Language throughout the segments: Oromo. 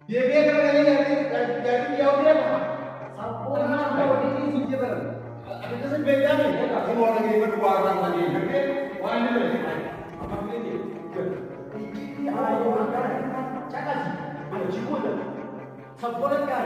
Dia kadang-kadang jadi dia udah apa? Sampurna mau ini sih dia kan. Ada kesan beda nih. Kamu orang ini berdua orang lagi. Jadi orang ini lagi. Apa ini? Ini ayo makan. Cakap sih. Mana cikgu dah. Sampurna kan.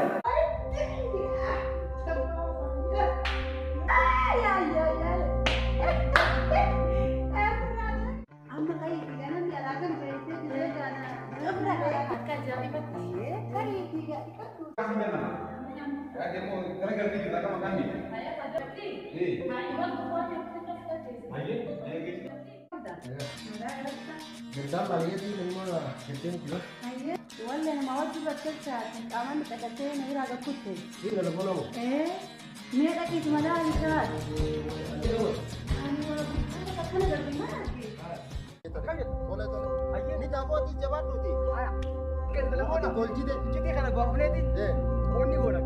Gerda balik itu semua kerjaan juga. Aye, wala na mawati ba kelsa tin kaman da kate na ira ga kutte. Ini nggak ada bola. Me da ki tumala ali ka. Ani wala ka kana da mana ki. Kaget, boleh tuh. Ayo, ini tak boleh dijawab tuh ti. Kan telepon Ada gol jide. Jadi kana gua boleh ti. Phone ni bola.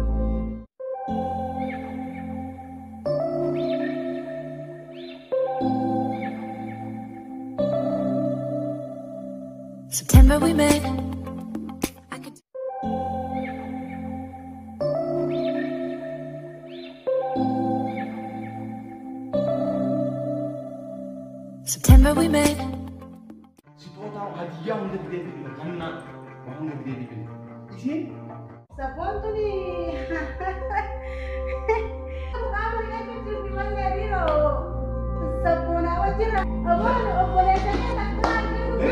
September we met. September we met. Si tahu hadiah untuk dia di mana? Mau untuk dia di sini? Sapon to ni. Kamu kamu ni kan tu di mana diro. Sapon awak jira. Awak boleh tanya tak kan?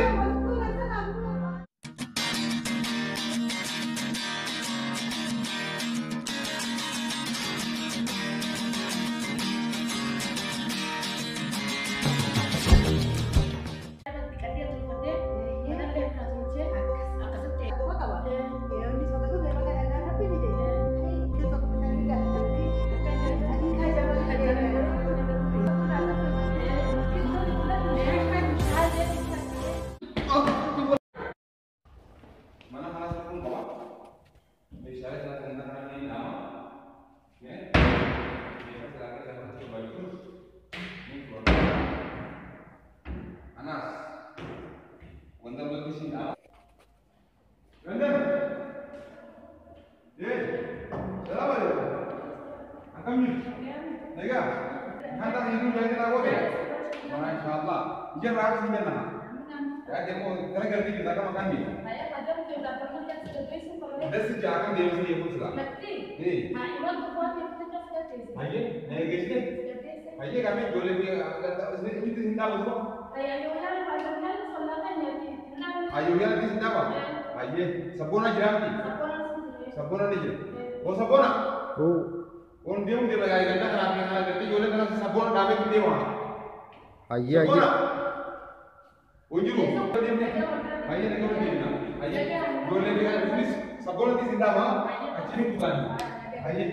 Sabona jirati. Sabona nije. Oh sabona. Oh. On dia mungkin lagi ganda kerapi yang ada. Jadi oleh karena sabona kami tu dia wah. Ayah Sabona. ayah. Unjuru. Ayah nak kau dia. Ayah. Oleh dia tulis sabona di sini dah. Acik bukan. Ayah.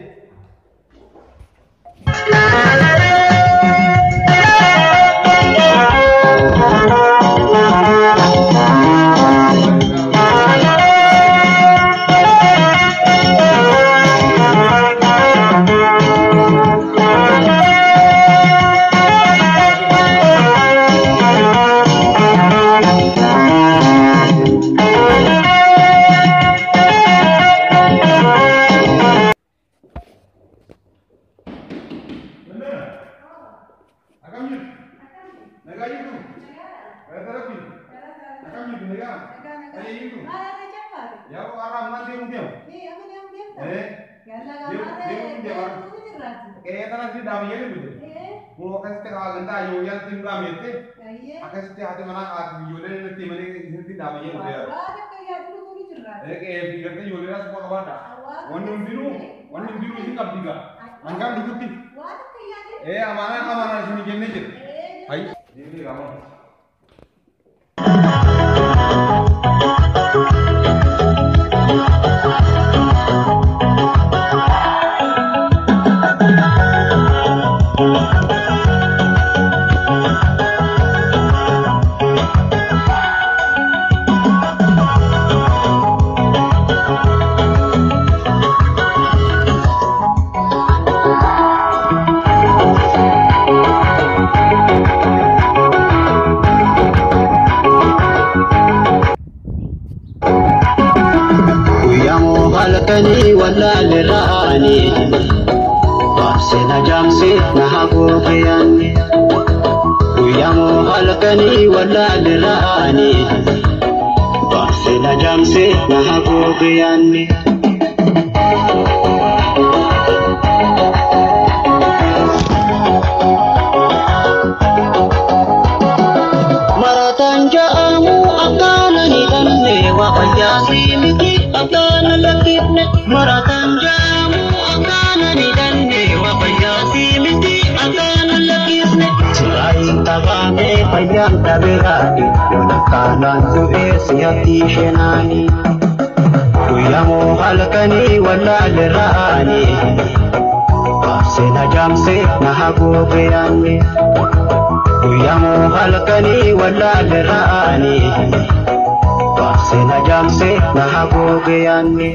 Amanah sini gini je. Ayo. Ini kamu. halkanii wallaalle ra'anii baasina jaamsee na haguuge yaanne guyyamoo halkanii wallaalle ra'anii baasina jaamsee na haguuge yaanne maratan ja'amu akkaana ni dhanne waaqayyaasi miti akkaana lakkifne maratan ja'amu akkaana ni dhanne waaqayyaasi miti akkaana lakkifne siraayin tabaame fayyaan dhabeeraani yoon akkaanaan du'ee siyatti shenaani guyyamoo halkanii wallaalle ra'anii baasina jaamsee na haguuge yaanne guyyamoo halkanii wallaalle ra'anii baasina jaamsee na haguuge yaanne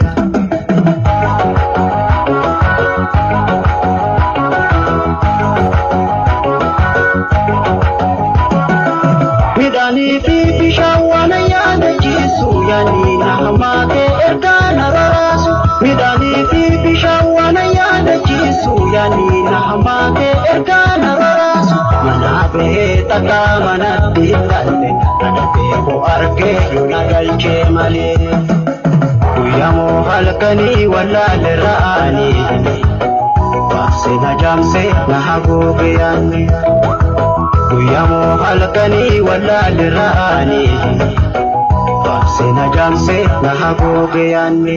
midhaanii fi bishaan waan yaadachiisu yaani na hamaate ergaa na raraasu midhaanii fi bishaan waan yaadachiisu yaani na hamaate ergaa na raraasu mana bahee takkaa manatti dhalle ana beeku argee yoona galchee malee guyyamoo halkanii wallaalle ra'anii baasina jaamsee na haguuge yaanne guyyamoo halkanii wallaalle ra'anii baasina jaamsee na haguuge yaanne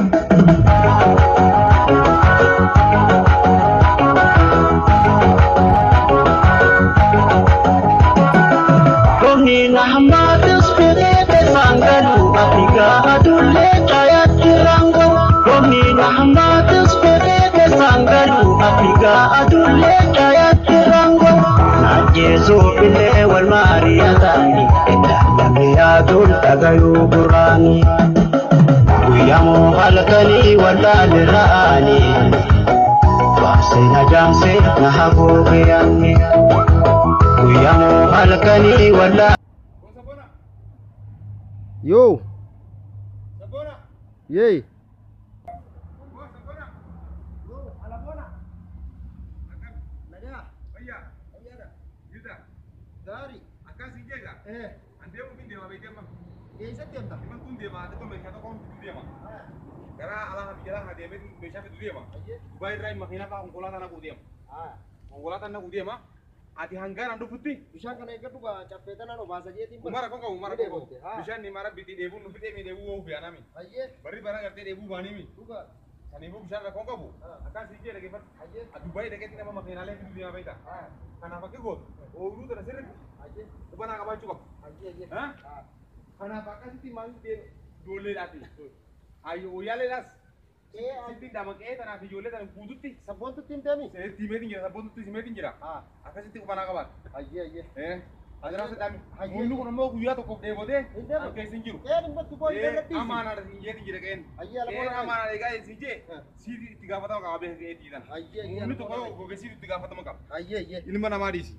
romni na hammaatus fedhee keessaan galu afrikaa adullee cayaatti rango romni na hammaatus fedhee keessaan galu afrikaa adullee cayaatti rango najeesoo bilee wal maariyaataani eddaadame yaaduun dhagayuu gurraani guyyamoo halkanii wallaalle ra'anii baasina jaamsee na haguuge yaanne guyyamoo halkanii wallaalle Yo. Yey. Ati hanggaran dufutti Bishaan kana eeggatu caffeetanaan obaasa jeetiin umara konka umara konka bishaan ni mara biti deebuun nu fidee mi deebuu woo biyanami bari bara gartee deebuu baanimi saniifuu bishaan rakkoon qabu akkaan sii jee dhageeffatu Dubai dhageetti nama makiinaalee fidu deemaa beekta kanaaf akka gootu ooluu tana sirritti hubanaa qabaachuu qabu kanaaf akkasitti maal ijoolleedhaati wayyaaleedhaas sitti damaqee tanaaf ijoollee tana guututti sabboontutti hin deemi tiimeetiin jira sabboontutti simeetiin jira akkasitti hubanaa qabaat Adiraasa dami. Mundu kun ammoo guyyaa tokkoof dheebotee kan keessa hin jiru. Amaanaadha siin jeetiin jira qeen. Amaanaadha egaa siin jee siiti itti gaafatama qaba beekee jiran. Mundu tokko gogesiitu itti gaafatama qaba. Ilma namaa dhiisi.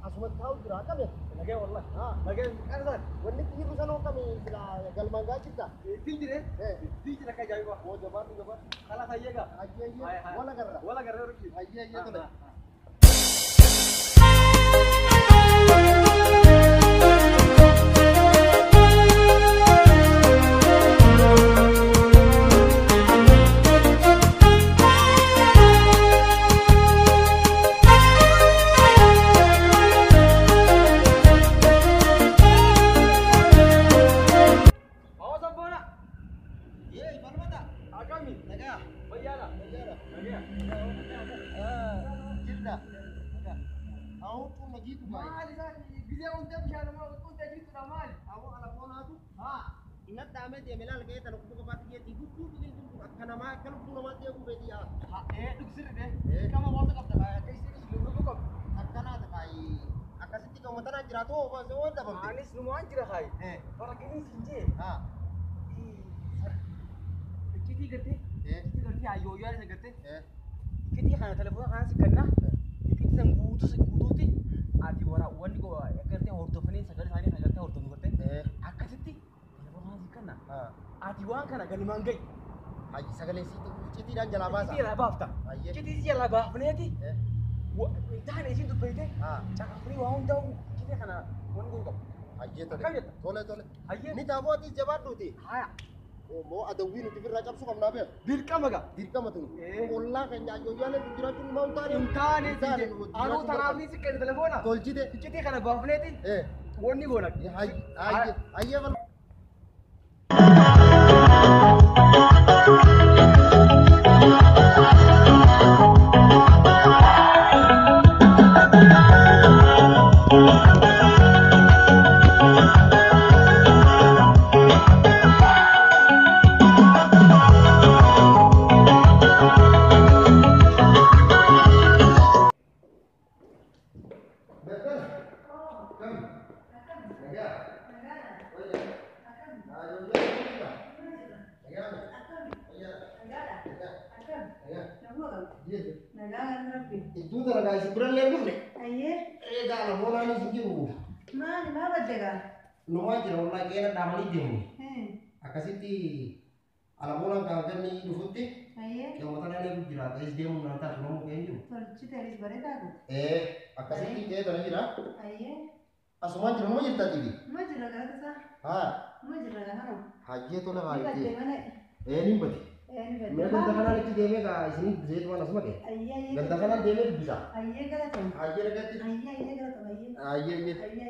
Asuma tahu jira kami. Lagi wallah. Ha. Lagi kan San. Wanni tiru sana kami sila galmanga kita. Tijire. Tijire ka jawi ba. Oh jabat jabat. Kala khayega. Ayye. Wala garra. Wala garra ruki. Ayye to. Inat dame dia melal ke tanuk buka pati dia tigut tu begini tu akan nama kalau buka mati aku beti ah. Duksir deh. Kamu mau tak apa? Kaisi lu buka. Akan ada kai. Akan siti kau mata nak jirato apa semua dah bang. Anis lu mau anjir kai. Orang ini sinje. Ha. Kiti gerti. Kiti gerti ayo yaar se gerti. Kiti kana telepon kana se karna. Kiti sang gudu ti. Adi wara wani ko करते औरतों ने सगळे साडी करते औरतों करते akasitti telefonan sikana ati wan kana gani mangai Haji sagale siti citi dan jala basa. Citi la bafta citi jala bafne ti tane sin dupaite chaka fri wan daw citi kana won go Haji tole tole. Haji Ni tabo ti jabat duti. haya Oh mau ada winu ti firra kapsu kam nabe. dirkamaga Dirkama tu. Olla kanya yo yale diratu mau tare. intane sinje anu tanamni sikene telefona Tolji de. citi kana bafne ti wonni gona Haji ayye wal. Itu terlaga sebulan lagi ni. Ayye. Dah lah bola ni sikit. Mani ma badega. Lumayan je orang lagi nak dah mali deh. Akasiti ala bola kagak ni duhuti. Ayye. Yang mata ni aku kira SD mu nanti kamu kenju. Tolchi teris bare dagu. Akasiti je tu lagi dah. Ayye. Asuman je mau jadi tadi. Majra gara sa. Ha. Majra gara hano. Haji tu lah Ni haji. badde mana. Ni beti. Ni badde. Mereka dah kenal itu dia mereka sini zait mana semua ke? Ayye ayye. Ganda kenal dia mereka bisa. Ayye gara tu. Haji lagi tu. Ayye ayye gara tu ayye. Ayye. Ayye.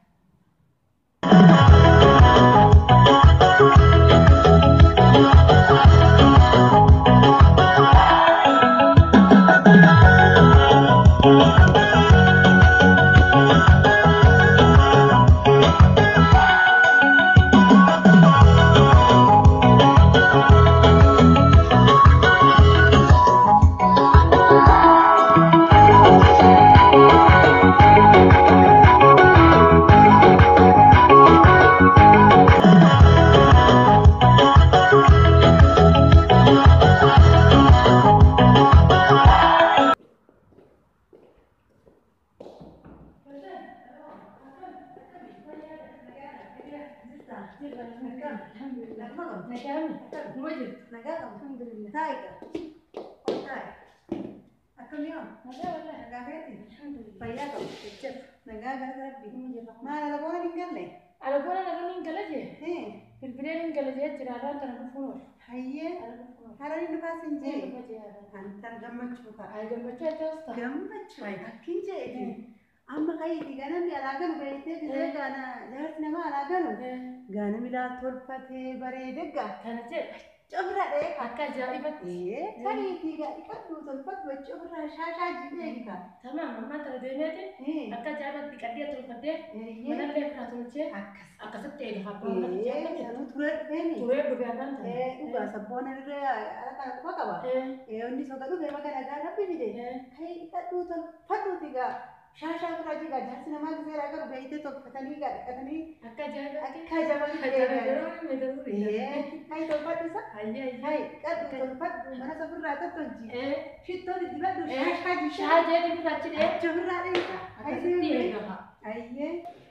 Amma kai digana mi alagan beete bide gana jahat nama alagan gana mila tolpate bare degga kana je chobra de akka jaibati kani tiga ikatu tolpat wa chobra shasha jidega tamam mamma tara denete akka jaibati kadiya tolpate mana le fra tolche akka satte ga hapon sanu turer beni turer do garan uga sabona re ala kana pakaba onni sogadu be magana gara bide kai ikatu tolpatu tiga Shasha kuraji ga jasi nama kisera agar beeytee tolfatanii gadhaqatanii Akka jaalaatti. akka jaban Yeroo meeqa Hai tolfadhu isa. Ayyaa. Hai qaddu tolfadhu mana safirraa tolchi. Shittoo dibadhu Shaajee gurraachi dhee. Achi ofirraa dheessa. Akkasitti eegama. Ayyee.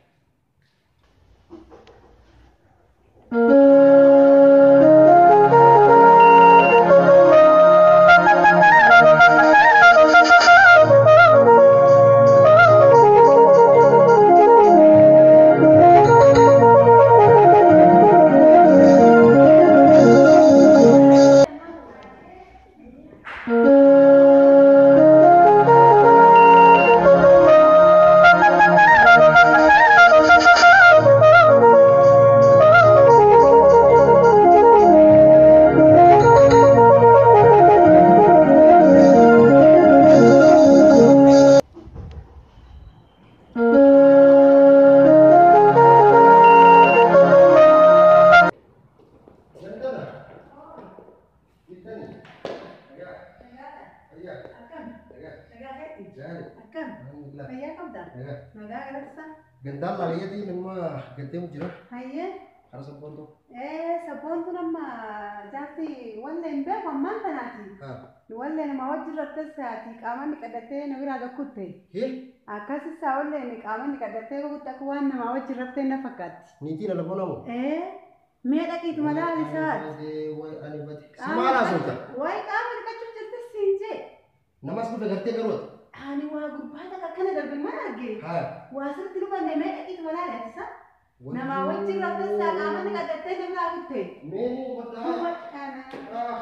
Gendal lagi ya di nama genteng jiro. Hayyee. Harus sabun tuh. Sabboontu nama jaarti walleen beeku ammaan tanaati. Wallee nama wajjin rattasaati qaamni qadhatee nu biraa gakkutte. Akkasisaa walleen qaamni qadhatee gakkutte akka waan nama wajjin rattee na fakkaatti. Niti na labo namu. Mee dhaqiitu madaa isaati. Semala sulta. Wayi qaamni dhiqachuu jirti siin jee. Nama sudah gartee garut. Ani waa gurbaata akkana darbe mana argee. Waa sirriitti dhufanne mee dhaqiitu madaa dhaqisaa. Nama wajjin rattasaa qaamni qadhatee na biraa gakkutte. Meni mata.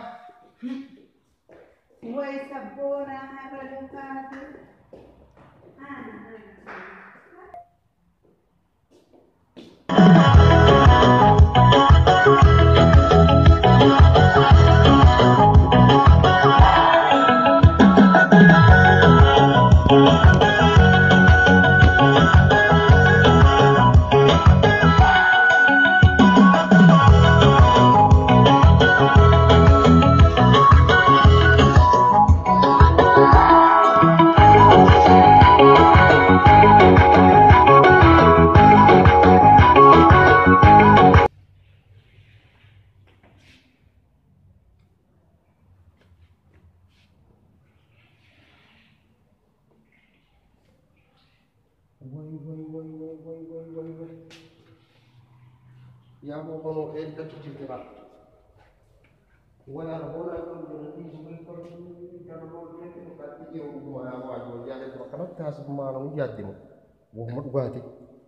Way sabboona har'a dhufaatu. Ya mau kono kita cuci kita. Wala bola ko di sumay ko kana mo kita pati yo mo awa yo ya le ko kana ta sa ma no yati mo. Wo mo gati.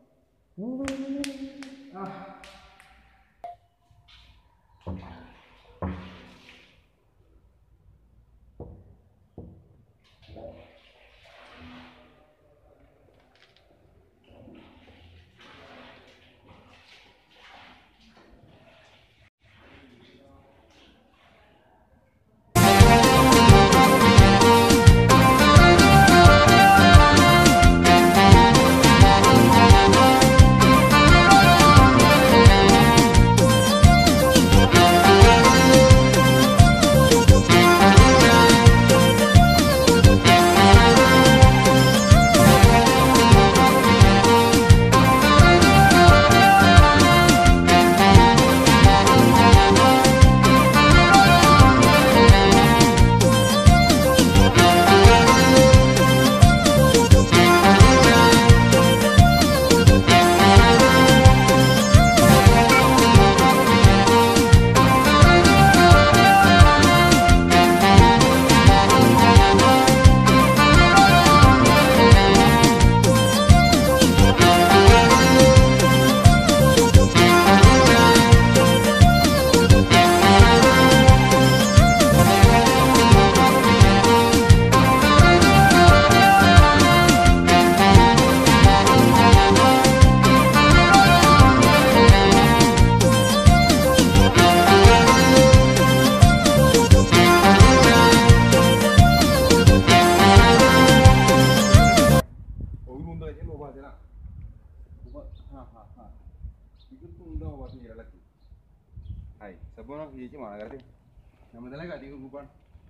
Sabun iya cuma ngerti. Nama talaga di urupan.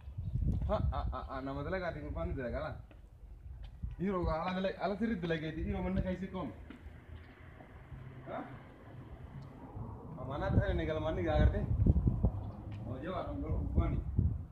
Nama talaga di urupan itu lah. Iro ala sirrit lagi itu iro mana kaisi kom. Mana tadi negara mana gak ngerti? Oh jawab, gua nih.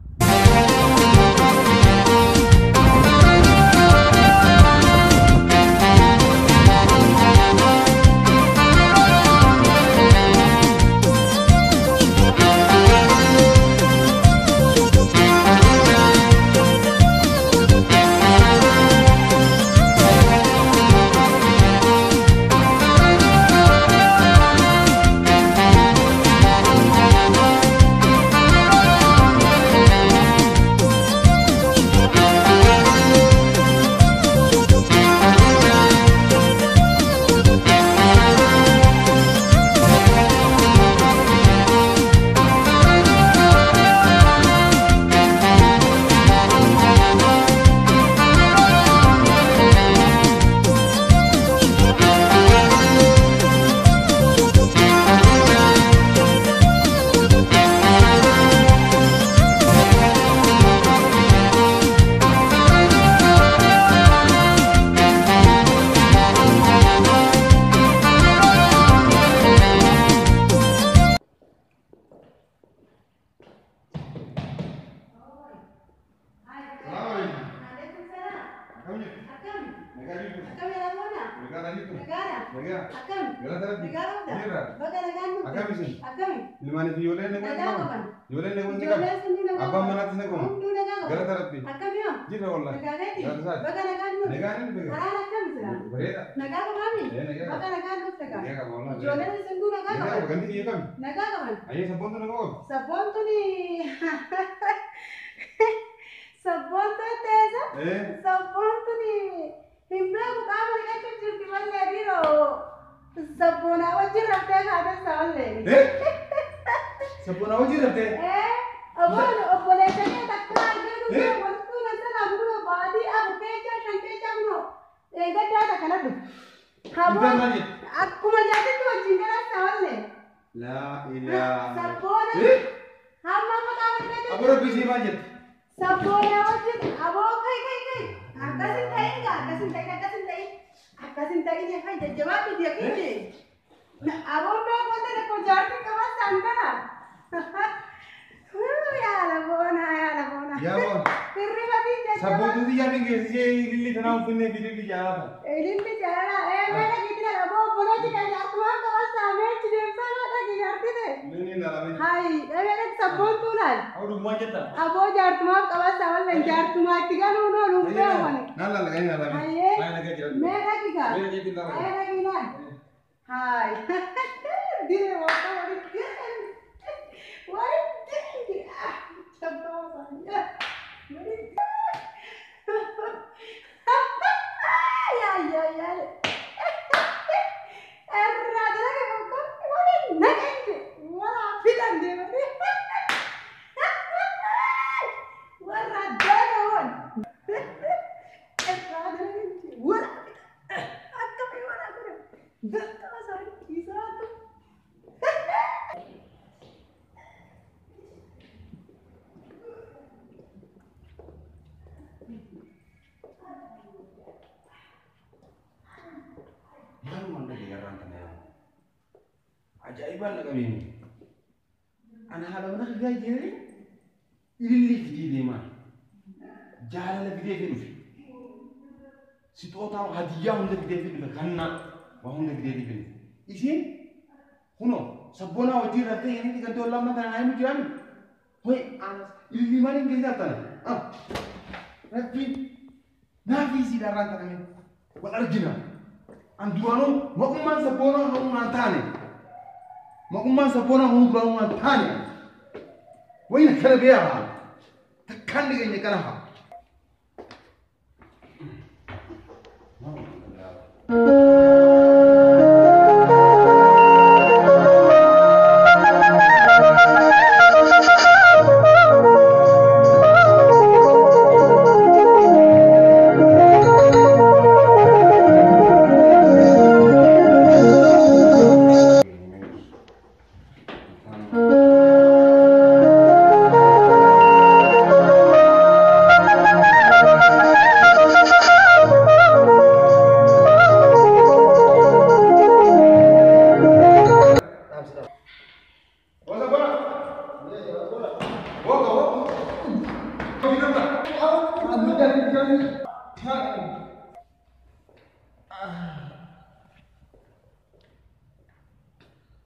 Ajaiban na kami. Ana halam na kaya jere. Ilili fidi de ma. Jala la fidi fi. Sitota hadiya hunde fidi fi kanna wa hunde fidi fi. Isin huno sabona wajir rate yani diga dolla ma tan ay mu jirami. Hoy ana ilili mani ngeza tan. Rabbi na fi si daranta kami. Wal arjina. Anduano wa umman sabona no mantane. Makumman sapona hubra umman tani. Wain kala biya. Takkan diga ne kana ha.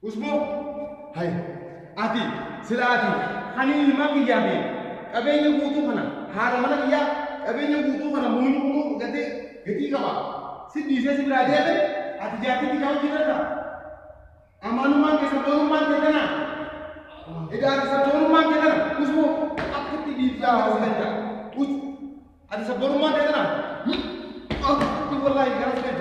Usmo, hai, ati, sila ati, hani lima kiyabe, kabenya butuh kana, hara mana kiya, kabenya butuh kana muni munu gati kaba, si bisa si berada ada, ati jati di kau kita, amanu man ke sabonu man kita na, ida ati sabonu man kita na, usmo, aku ti bisa sekarang, ati sabonu man kita na, tu wallahi garas kerja,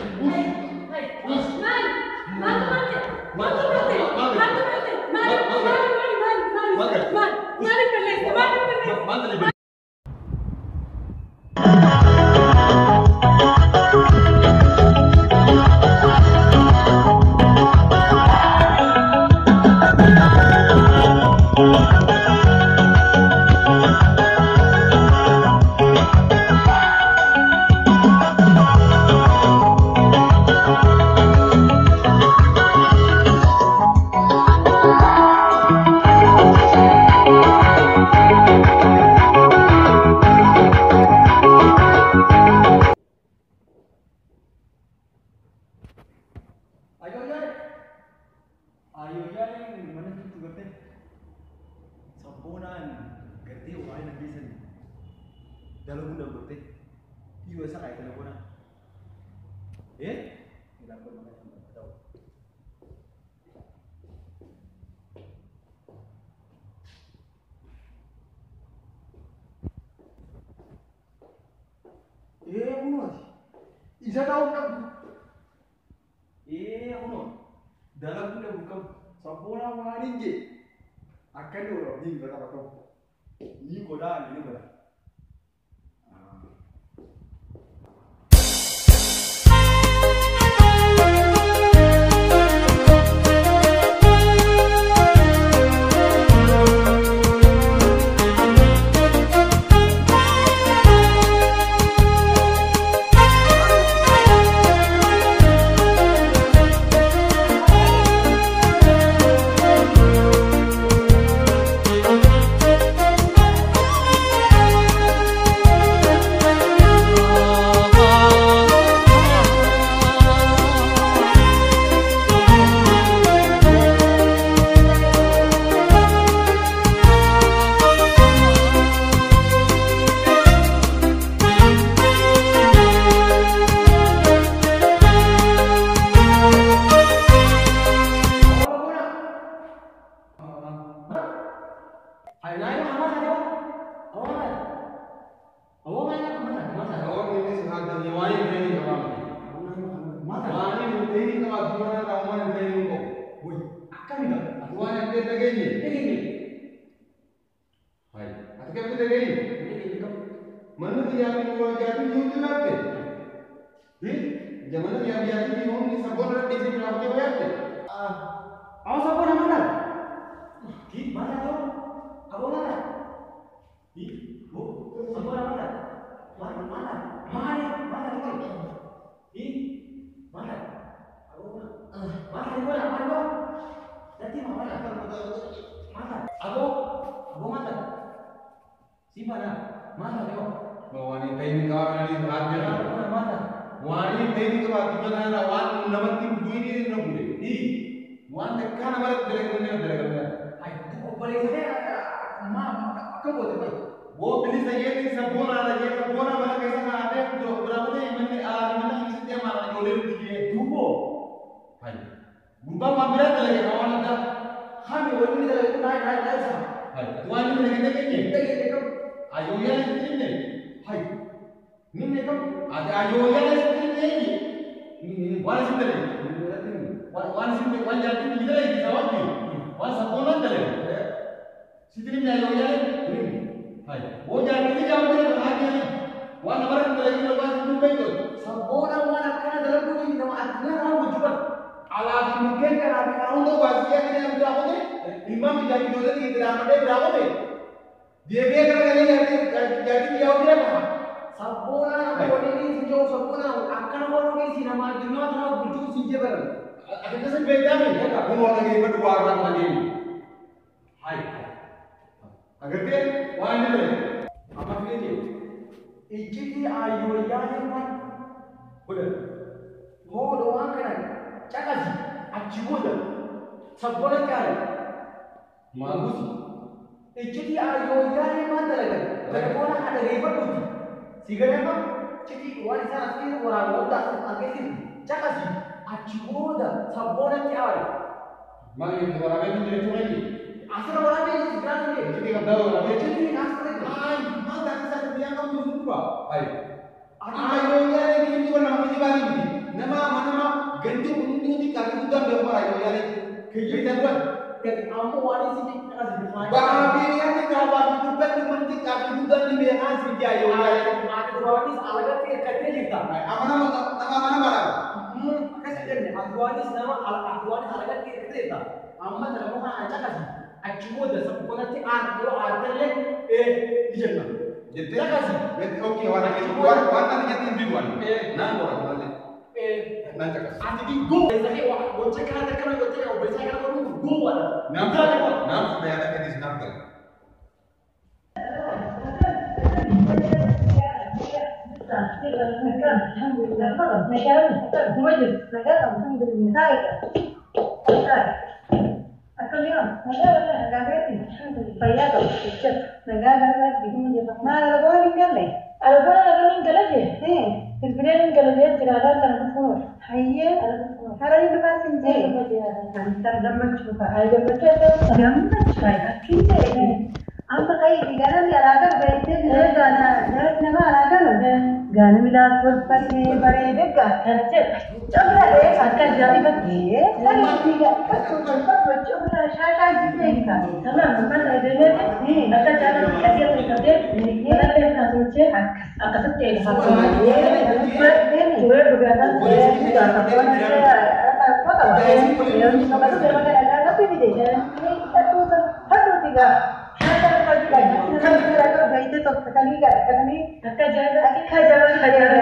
dalam muda berteh, iya saya kayak telepon telepon mana yang tahu. Uno, isa tahu kan? Uno, dalam muda bukan sampurna mana je, akan orang ni berapa tahu? Ini koda, ini koda. Mana dia yang mengajar itu nanti? Zaman dia biasa ni orang ni sabun ada di sini nak buat apa? Awak sabun mana? Mana tu? Abang mana? Sabun mana? Mana? Mana tu? Mana? Abang mana? Mana? Nanti mana? Mana? Abang mana? Si mana? Mana tu? Wanita ini kawan ini ada mana? Wanita ini kawan kita ada wan nama tim dua ini nama boleh. Wan dekat nama berlaku. Ayo, boleh saya apa boleh? Wo pilih saja ni sabun ada mana kaisa ada berapa ni mana setiap mana boleh dia dua. Ayo, bukan mampir lagi kawan ada. Kami boleh ni naik sah. Ayo, wan ini lagi. Ayo yang ini. Hai, ini kan ada ayo yang seperti ini wan seperti wan seperti wan jadi kita lagi jawab ni wan saponan dah le, sini ni ayo yang ini, hai, वो jadi kita jawab ni lagi wan nomor kita lagi lepas itu betul, saponan wan akan dalam bunyi nama adnya orang berjual, alat mungkin kan ada orang tu bahagia ni yang berapa ni, imam jadi dulu ni tidak ada berapa ni. Dia kalau jadi dia udah apa? Sampurna apa ini sejauh sampurna akan orang ini sih nama dunia tu berjuang sih ber. Ada kesan beda ni, ya? Kamu lagi berdua orang lagi. Hai. Agar dia wahai ni, apa ini? Ijiti ayu yang mana? Boleh. Mau doang kan? Cakap sih, acuh dah. Sabbola kaya. Magus. Jadi ayo jadi mana lagi? Telephone ada ribu tu. Siapa apa? Jadi wali sana sini orang muda agak sini. Cakap sih. Acuda sabbola kaya. Mana yang orang itu jadi cuma ini? Asal orang ini sekarang ni. Jadi kita tahu orang ini. Jadi asal itu. Ay, mana kita biar kamu lupa. Ay. Ayo jadi ini juga nama siapa ini? Nama ganti untuk kami juga berapa ayo jadi. Kita buat. Jadi kamu wali sini kasih. Bahagia ni kalau kita buat nanti kami juga ni biar kasih dia ayo. Aku wali alaga kerja kita. Apa nama mana? Kasih Afghanis nama Afghanis alaga kerja kita. Amma dalam mana aja kasih. Aku dah sebut nanti artinya di sana. Jadi kasih. Jadi okey warna yang tinggi buat. Nama orang mana? Nanti kasih. Andi di go. Jadi wajah kerana wajah kerana go ada. Nama saya ada di sana kan. Alhamdulillah. Apa kayak di garam ya raga baiknya dia gana nama raga loh gana mila turpati bare dega kerja coba deh akan jadi begini saya tidak sempat coba saya jadi kita karena memang ada ni akan cara kerja kerja ini ada yang kerja akan setiap hari ini juga berada di dalam apa tahu yang kita baru berada apa ini deh kita tuh harus tidak Kan bayi tu sekali kami kakak jalan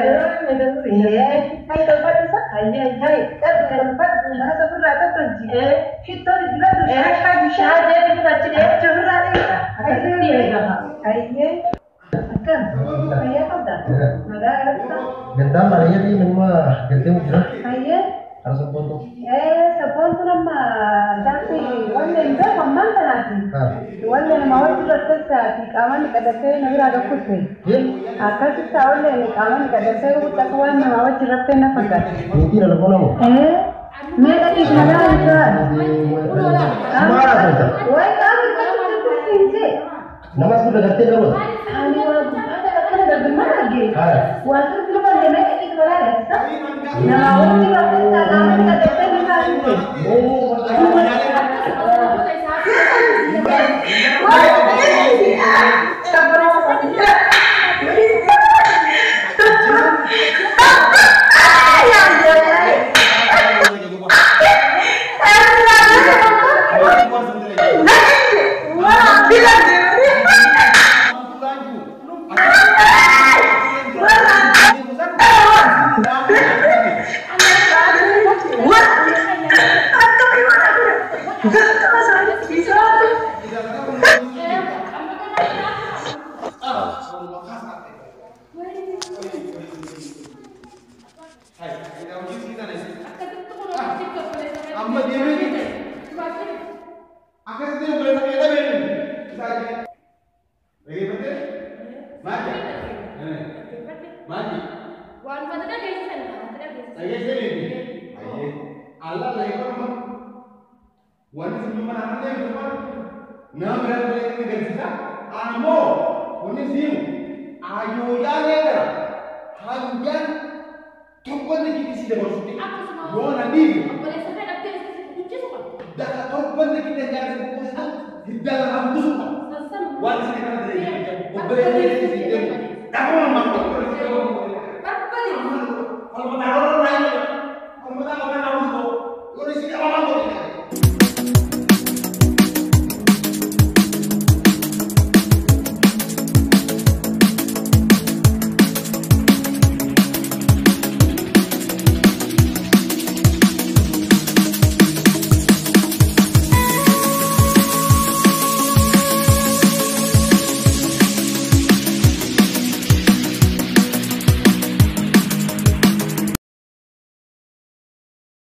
hai tempat tu sah hai tempat mana sebut rata tu kita di dalam tu saya jadi macam ni coba ni hai akan saya tahu dah ada Gendam marinya di mana gendam je. hai Harus sepuluh. Sepuluh nama jadi wannan dah kaman tadi. Wannan mawar sudah selesai. Kaman kada saya nak ada kucing. Akal kita wannan kaman kada saya utak wannan mawar sudah selesai pakai. Ini dalam kono. Mereka di mana ada? Mana ada? Wah, kamu kada kucing je. Nama sudah ganti kamu. Ani orang ada kada benar lagi. Waktu tu mana mereka di mana ada? Nama orang sudah selesai. Kaman kada saya Wali sini kan ada